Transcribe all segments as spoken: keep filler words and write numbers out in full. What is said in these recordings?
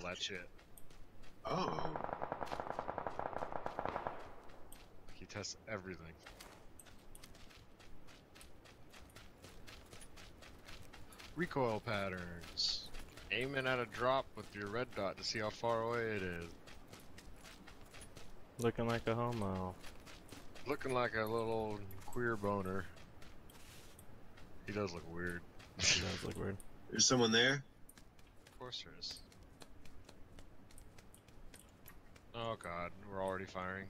all that shit. Oh. He tests everything. Recoil patterns. Aiming at a drop with your red dot to see how far away it is. Looking like a homo. Looking like a little queer boner. He does look weird. He does look weird. There's someone there? Of course there is. Oh god, we're already firing.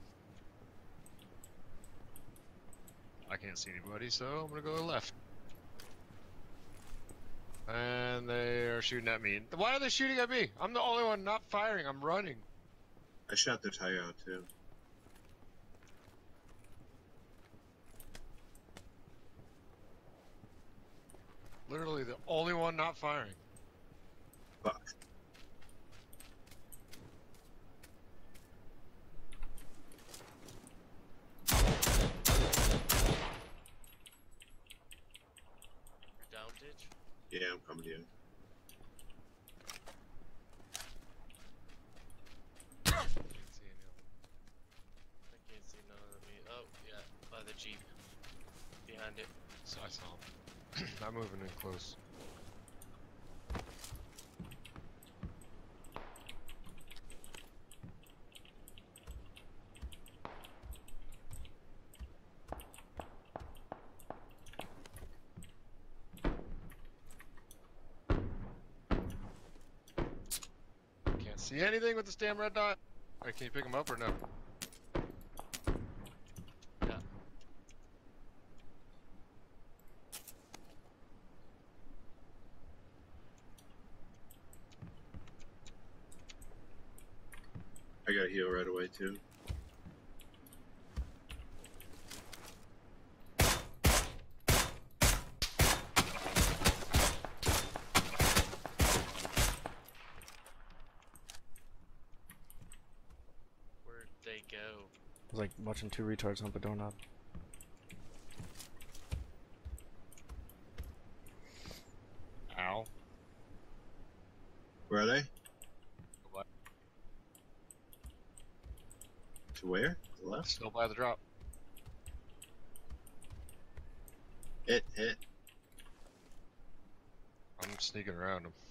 I can't see anybody, so I'm gonna go left. And they are shooting at me. Why are they shooting at me? I'm the only one not firing, I'm running. I shot their tire out too. Literally the only one not firing. Fuck. Down ditch? Yeah, I'm coming to you. Can't see any of them. I can't see none of me. Oh, yeah, by the Jeep. Behind it. So I saw them. Not moving in close. Can't see anything with this damn red dot. Wait, can you pick them up or no? Yeah. I got heal right away too. Where'd they go? It's like watching two retards hump a doorknob. Ow. Where are they? What? To where? To the left? Still by the drop. Hit, hit. I'm sneaking around them.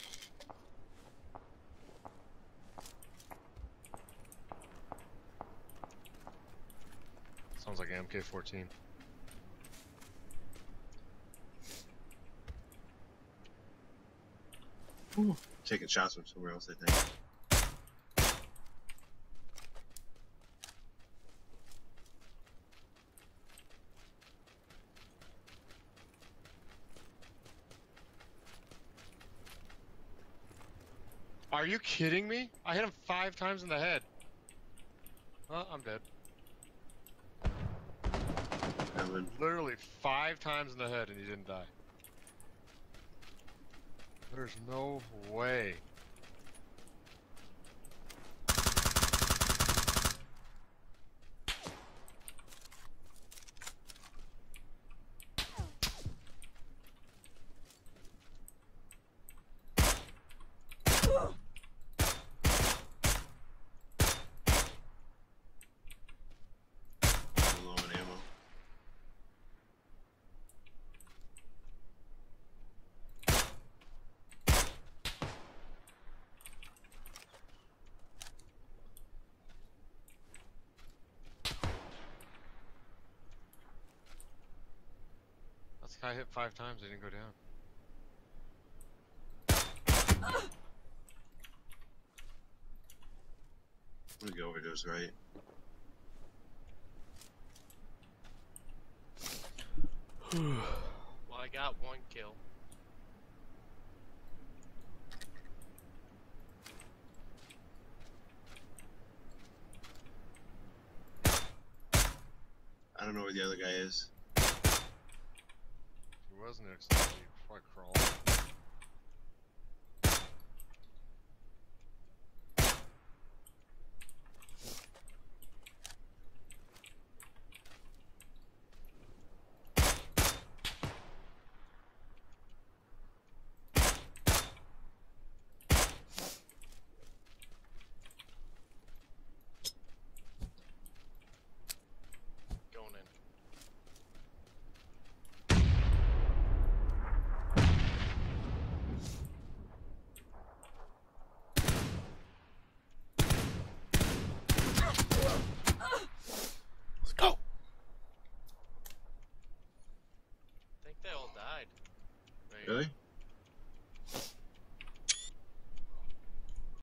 Sounds like an M K fourteen. Ooh. Taking shots from somewhere else, I think. Are you kidding me? I hit him five times in the head. Well, I'm dead. Coming. Literally five times in the head and he didn't die. There's no way. I'm low on ammo. That's the guy hit five times, he didn't go down. I'm gonna go overdose right. Well, I got one kill. I don't know where the other guy is. He was next to me, probably crawled. think they all died. Right here. Really?